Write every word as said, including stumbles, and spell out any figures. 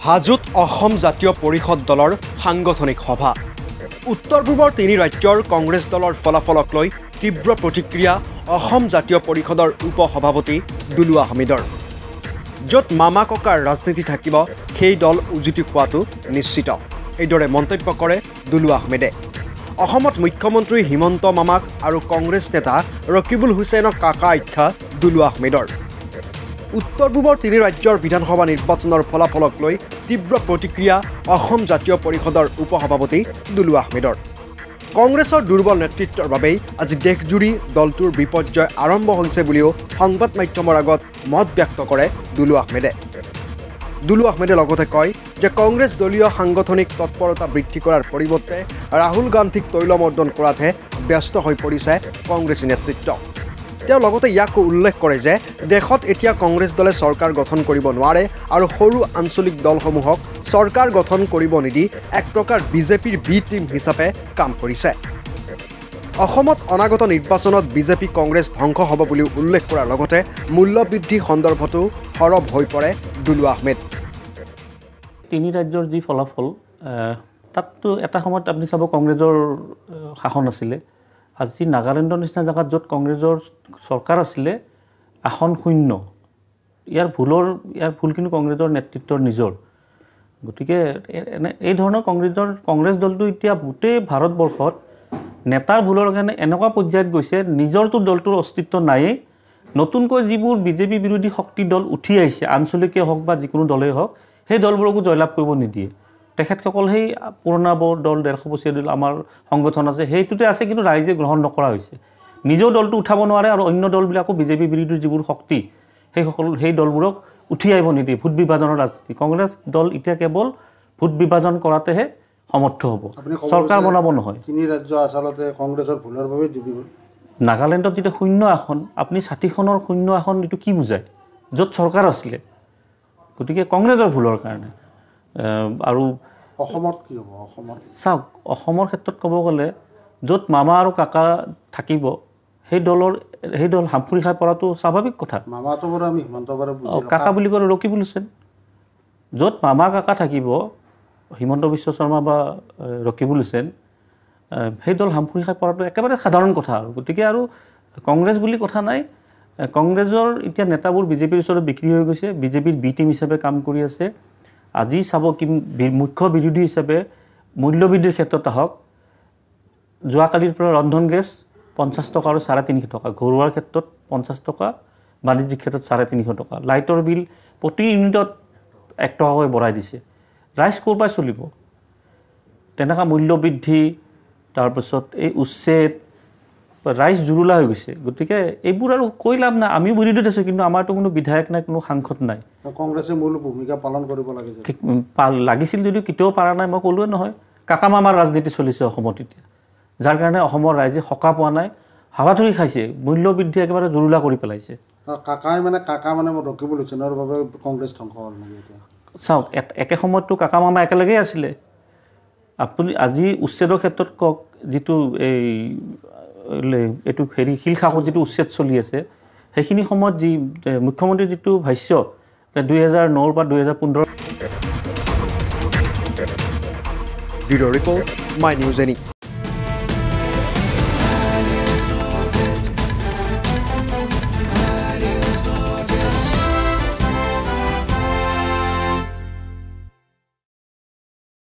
হাজোত অসম জাতীয় পৰিষদ দলৰ সাংগঠনিক সভা উত্তৰ পূবৰ তিনি ৰাজ্যৰ কংগ্ৰেছ দলৰ ফলাফলক লৈ তীব্ৰ প্ৰতিক্ৰিয়া অসম জাতীয় পৰিষদৰ উপসভাপতি দুলু আহমেদৰ য'ত মামা ককাৰ ৰাজনীতি থাকিব সেই দল উজুতি পোৱাটো নিশ্চিত এইদৰে মন্তব্য কৰে দুলু আহমেদে অসমত মুখ্যমন্ত্ৰী হিমন্ত মামাক আৰু কংগ্ৰেছ নেতা ৰকিবুল হুছেইনক কাকা আখ্যা দুলু আহমেদৰ উত্তৰ পূবৰ তিনি ৰাজ্যৰ বিধানসভা নিৰ্বাচনৰ ফলাফলক লৈ তীব্ৰ প্ৰতিক্ৰিয়া অসম জাতীয় পৰিষদৰ উপসভাপতি দুলু আহমেদৰ কংগ্ৰেছৰ দুৰ্বল নেতৃত্বৰ বাবেই আজি দেশজুৰি দলটোৰ বিপৰ্যয় আৰম্ভ হৈছে বুলিও সংবাদ মাধ্যমৰ আগত মত ব্যক্ত কৰে দুলু আহমেদে দুলু আহমেদে লগতে কয় যে কংগ্ৰেছ দলীয় সাংগঠনিক তৎপৰতা বৃদ্ধি কৰাৰ পৰিৱৰ্তে ৰাহুল গান্ধীক তৈলমৰ্দন কৰাতহে ব্যস্ত হৈ পৰিছে কংগ্ৰেছী নেতৃত্ব তেওঁ লগতে ইয়াকো উল্লেখ কৰে যে দেশত এতিয়া কংগ্ৰেছ দলে চৰকাৰ গঠন কৰিব নোৱাৰে আৰু সৰু আঞ্চলিক দলসমূহক চৰকাৰ গঠন কৰিব নিদি এক প্ৰকাৰ বিজেপিৰ বি টিম হিচাপে কাম কৰিছে অসমত অনাগত নিৰ্বাচনত বিজেপি কংগ্ৰেছ ধ্বংস হ'ব বুলি উল্লেখ কৰাৰ লগতে মূল্যবৃদ্ধি সন্দৰ্ভতো সৰব হৈ পৰে দুলু আহমেদ তিনি ৰাজ্যৰ যি ফলাফল তাততো এটা সময়ত আপুনি চাব কংগ্ৰেছৰ শাসন আছিলে আজি নাগালেণ্ডৰ নিচিনা জেগাত য'ত কংগ্ৰেছৰ চৰকাৰ আছিলে আসন শূন্য ইয়াৰ ভুলৰ ইয়াৰ ভুল কিন্তু কংগ্ৰেছৰ নেতৃত্বৰ নিজৰ গতিকে এনে এই ধৰণৰ কংগ্ৰেছৰ কংগ্ৰেছ দলটো এতিয়া গোটেই ভাৰতবৰ্ষত নেতাৰ ভুলৰ কাৰণে এনেকুৱা পৰ্যায়ত গৈছে নিজৰটো দলটোৰ অস্তিত্ব নায়েই নতুনকৈ যিবোৰ বিজেপি বিৰোধী শক্তি দল উঠি আহিছে আঞ্চলিকেই হওক বা যিকোনো দলেই হওক সেই দলবোৰকো জয়লাভ কৰিব নিদিয়ে তেখেতসকল সেই পুৰণা দল ডেৰশ বছৰীয়া দল আমাৰ সংগঠন আছে সেইটোতে আছে কিন্তু ৰাইজে গ্ৰহণ নকৰা হৈছে নিজৰ দলটো উঠাব নোৱাৰে আৰু অন্য দলবিলাকো বিজেপি বিৰোধী যিবোৰ শক্তি সেই সকল সেই দলবোৰক উঠি আহিব নিদিয়ে ভোট বিভাজনৰ ৰাজনীতি কংগ্ৰেছ দল এতিয়া কেৱল ভোট বিভাজন কৰাতেহে সমৰ্থ হ'ব চৰকাৰ বনাব নহয় তিনি ৰাজ্য আচলতে কংগ্ৰেছৰ ভুলৰ বাবে ডুবিব নাগালেণ্ডত যেতিয়া শূন্য আসন আপুনি ষাঠিখনৰ শূন্য আসন এইটো কি বুজায় য'ত চৰকাৰ আছিলে গতিকে কংগ্ৰেছৰ ভুলৰ কাৰণে আৰু অসমত কি হ'ব অসমত চাওক অসমৰ ক্ষেত্ৰত ক'ব গ'লে য'ত মামা আৰু কাকা থাকিব সেই দলৰ সেই দল হামফুৰি খাই পৰাটো স্বাভাৱিক কথা মামাটো বাৰু আমি হিমন্ত বাৰু কাকা বুলি ক'লে ৰকিবুল হুছেইন য'ত মামা কাকা থাকিব হিমন্ত বিশ্ব শৰ্মা বা ৰকিবুল হুছেইন সেই দল হামফুৰি খাই পৰাটো একেবাৰে সাধাৰণ কথা আৰু গতিকে আৰু কংগ্ৰেছ বুলি কথা নাই কংগ্ৰেছৰ এতিয়া নেতাবোৰ বিজেপিৰ ওচৰত বিক্ৰী হৈ গৈছে বিজেপিৰ বি টিম হিচাপে কাম কৰি আছে আজি চাব কি মুখ্য বিৰোধী হিচাপে মূল্যবৃদ্ধিৰ ক্ষেত্ৰত আহক যোৱাকালিৰ পৰা ৰন্ধন গেছ পঞ্চাছ টকা আৰু চাৰে তিনিশ টকা ঘৰুৱাৰ ক্ষেত্ৰত পঞ্চাছ টকা বাণিজ্যিক ক্ষেত্ৰত চাৰে তিনিশ টকা লাইটৰ বিল প্ৰতি ইউনিটত এক টকাকৈ বঢ়াই দিছে ৰাইজ ক'ৰ পৰা চলিব তেনেকুৱা মূল্যবৃদ্ধি তাৰপিছত এই উচ্ছেদ ৰাইজ জুৰুলা হৈ গৈছে গতিকে এইবোৰ আৰু কৈ লাভ নাই আমিও বিৰোধীত আছোঁ কিন্তু আমাৰতো কোনো বিধায়ক নাই কোনো সাংসদ নাই কংগ্ৰেছে মূল ভূমিকা পালন কৰিব লাগে লাগিছিল যদিও কেতিয়াও পৰা নাই মই ক'লোৱে নহয় কাকা মামাৰ ৰাজনীতি চলিছে অসমত এতিয়া যাৰ কাৰণে অসমৰ ৰাইজে সকাহ পোৱা নাই হাৱাথুৰি খাইছে মূল্যবৃদ্ধি একেবাৰে জুৰুলা কৰি পেলাইছে কাকাই মানে কাকা মানে ৰকিবুল হুছেইনৰ বাবে কংগ্ৰেছ ধ্বংস হ'ল নেকি এতিয়া চাওক একে সময়ততো কাকা মামা একেলগেই আছিলে আপুনি আজি উচ্ছেদৰ ক্ষেত্ৰত কওক যিটো এই এইটো হেৰি শিলখাসত যিটো উচ্ছেদ চলি আছে সেইখিনি সময়ত যি মুখ্যমন্ত্ৰীৰ যিটো ভাষ্য দুই হাজাৰ নৰ পৰা দুই হাজাৰ পোন্ধৰ bureau' report my news any